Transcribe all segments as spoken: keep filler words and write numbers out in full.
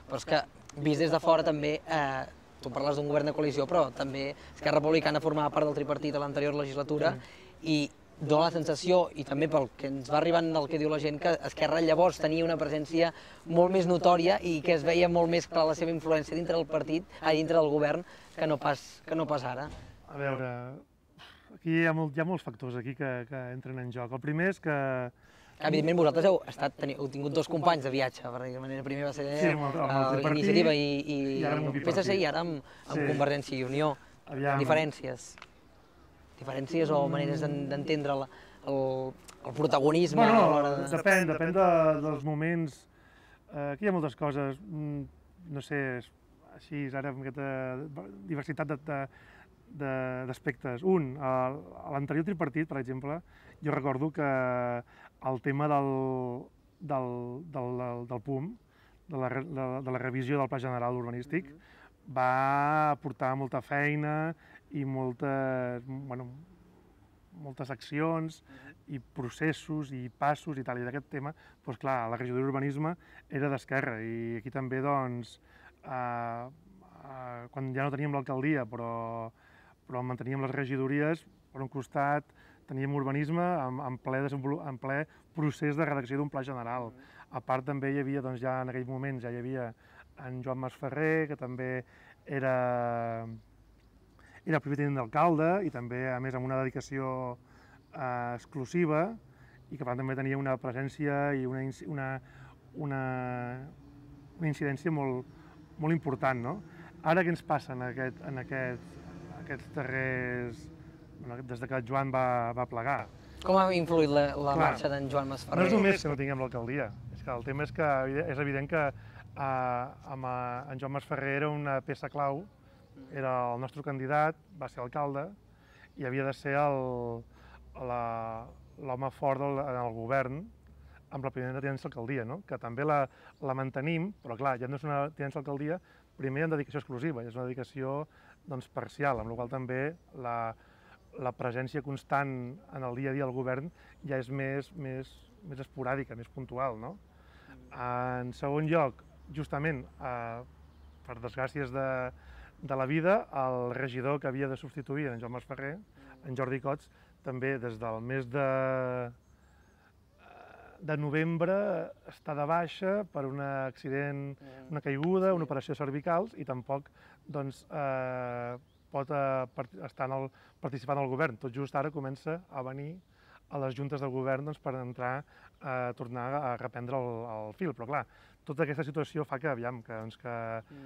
però és que, vist des de fora també, eh, tu parles d'un govern de coalició, però també Esquerra Republicana formava part del tripartit a l'anterior legislatura i dona la sensació, i també pel que ens va arribant del que diu la gent, que Esquerra llavors tenia una presència molt més notòria i que es veia molt més clara la seva influència dintre del partit, a dintre del govern, que no pas, que no pas ara. A veure, aquí hi ha, molt, hi ha molts factors aquí que, que entren en joc. El primer és que... Evidentment, vosaltres heu, estat, teniu, heu tingut dos companys de viatge, perquè primer va ser sí, amb el, amb el l'Iniciativa i, i, i ara amb el el P S C i ara amb, amb sí. Convergència i Unió. Aviam. Diferències. Diferències o maneres d'entendre el, el, el protagonisme bueno, a l'hora de... Depèn, depèn de, dels moments. Uh, aquí hi ha moltes coses, mm, no sé, així, ara amb aquesta diversitat d'aspectes. Un, a l'anterior tripartit, per exemple, jo recordo que el tema del, del, del, del P U M, de la, de, de la revisió del Pla General Urbanístic, mm-hmm. va portar molta feina i moltes, bueno, moltes accions i processos i passos i tal. I d'aquest tema, doncs clar, la regidoria d'urbanisme era d'Esquerra i aquí també, doncs, eh, eh, quan ja no teníem l'alcaldia, però, però manteníem les regidories, per un costat teníem urbanisme en, en, ple, en ple procés de redacció d'un pla general. A part també hi havia, doncs ja en aquell moment ja hi havia en Joan Masferrer, que també era, era el primer tinent d'alcalde i també, a més, amb una dedicació eh, exclusiva i que també tenia una presència i una, una, una, una incidència molt, molt important, no? Ara què ens passa en, aquest, en aquest, aquests darrers... Bueno, des que Joan va, va plegar? Com ha influït la, la Clar, marxa d'en Joan Masferrer? No és només que no tinguem l'alcaldia, és que el tema és que és evident que eh, amb, eh, en Joan Masferrer era una peça clau, era el nostre candidat, va ser alcalde i havia de ser l'home fort del, en el govern amb la primera tinença d'alcaldia, no? Que també la, la mantenim, però clar, ja no és una tinença d'alcaldia, primer en dedicació exclusiva, és una dedicació doncs, parcial, amb la qual també la, la presència constant en el dia a dia del govern ja és més, més, més esporàdica, més puntual, no? En segon lloc, justament, eh, per desgràcies de, de la vida, el regidor que havia de substituir en Joan Masferrer, en Jordi Cots, també des del mes de, de novembre està de baixa per un accident, una caiguda, una operació cervicals i tampoc doncs, eh, pot estar en el, participar en el govern. Tot just ara comença a venir a les juntes del govern doncs, per entrar a tornar a reprendre el, el fil. Però clar, tota aquesta situació fa que, aviam, que, doncs, que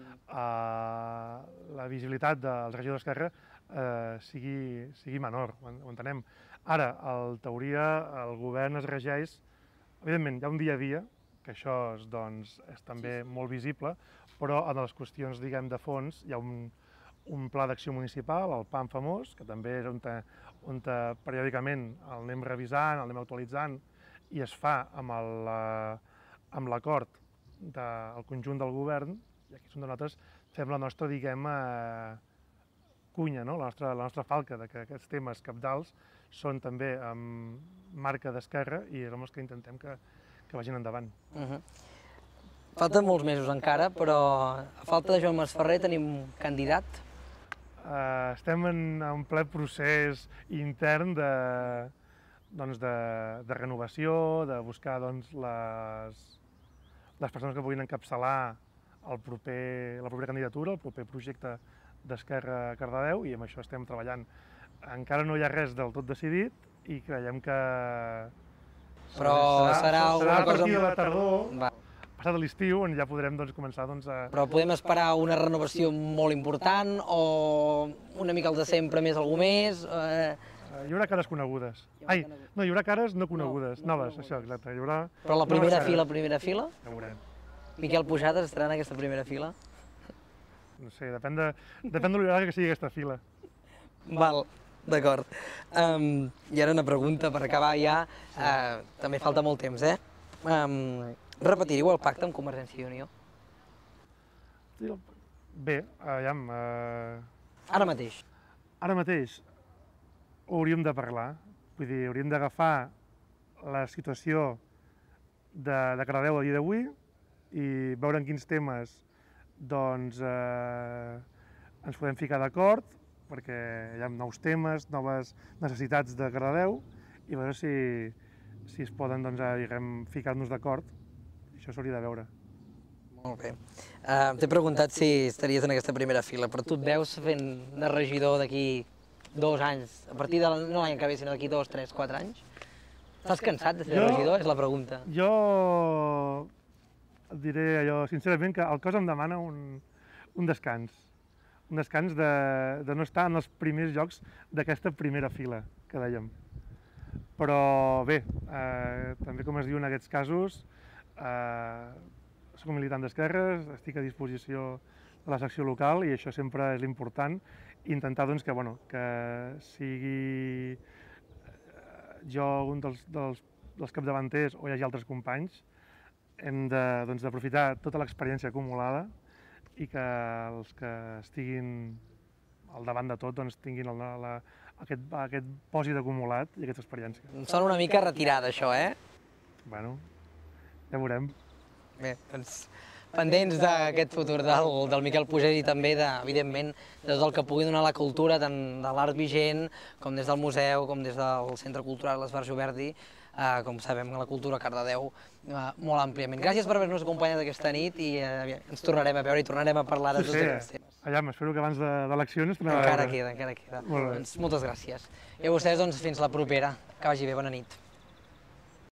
eh, la visibilitat del regidor d'Esquerra eh, sigui, sigui menor, ho, ho entenem. Ara, en teoria, el govern es regeix, evidentment, hi ha un dia a dia, que això és, doncs, és també sí, sí. molt visible, però en les qüestions, diguem, de fons, hi ha un, un pla d'acció municipal, el PAM famós, que també és on, te, on te, periòdicament el anem revisant, el anem actualitzant, i es fa amb l'acord del conjunt del govern, i aquí és on nosaltres fem la nostra, diguem, eh, cunya, no? la, nostra, la nostra falca, de que aquests temes cabdals són també amb marca d'Esquerra i som els que intentem que, que vagin endavant. Uh-huh. Falten molts mesos encara, però a falta de Joan Masferrer tenim un candidat? Uh, estem en un ple procés intern de, doncs de, de renovació, de buscar doncs, les, les persones que puguin encapçalar el proper, la propera candidatura, el proper projecte d'Esquerra a Cardedeu, i amb això estem treballant. Encara no hi ha res del tot decidit i creiem que però serà, serà, serà una a partir cosa... de la tardor, Va. passat l'estiu, on ja podrem doncs, començar doncs, a... Però podem esperar una renovació molt important o una mica el de sempre, més algú més? Eh... Hi haurà cares conegudes. Ai, no, hi haurà cares no conegudes, no, noves, no això, exacte. Hi haurà... Però la primera fila, primera fila? Ja veurem. Miquel Pujadas estarà en aquesta primera fila? No sé, depèn de, depèn de l'horari que sigui aquesta fila. Val, d'acord. Um, I ara una pregunta per acabar ja. Uh, també falta molt temps, eh? Um, repetiríeu el pacte amb Convergència i Unió? Bé, aviam... Uh... Ara mateix. Ara mateix ho hauríem de parlar. Vull dir, hauríem d'agafar la situació de, de Cardedeu a dia d'avui i veure en quins temes doncs eh, ens podem ficar d'acord, perquè hi ha nous temes, noves necessitats de Cardedeu, i veure si, si es poden doncs, diguem, ficar-nos d'acord. Això s'hauria de veure. Molt bé. Uh, T'he preguntat si estaries en aquesta primera fila, però tu et veus fent de regidor d'aquí dos anys, a partir de no l'any que ve, sinó d'aquí dos, tres, quatre anys? Estàs cansat de ser Jo- regidor? És la pregunta. Jo et diré allò, sincerament, que el cos em demana un, un descans. Un descans de, de no estar en els primers llocs d'aquesta primera fila, que dèiem. Però bé, eh, també com es diu en aquests casos, eh, soc un militant d'esquerres, estic a disposició de la secció local i això sempre és l'important, intentar doncs, que, bueno, que sigui jo un dels, dels, dels capdavanters o hi hagi altres companys, hem d'aprofitar doncs, tota l'experiència acumulada i que els que estiguin al davant de tot doncs, tinguin el, la, aquest, aquest pòsit acumulat i aquesta experiència. Em sona una mica retirada, això, eh? Bueno, ja veurem. Bé, doncs pendents d'aquest futur del, del Miquel Pugès i també, de, evidentment, de tot el que pugui donar la cultura, tant de l'art vigent, com des del museu, com des del Centre Cultural Esbarjo Verdi, eh, com sabem, la cultura a Cardedeu, eh, molt àmpliament. Gràcies per haver-nos acompanyat aquesta nit i eh, ens tornarem a veure i tornarem a parlar de Sí, tots sí. aquests temes. Allà, espero que abans de, d'eleccions tornem a Encara veure. queda, encara queda. Molt bé. Doncs moltes gràcies. I a vostès, doncs, fins la propera. Que vagi bé, bona nit.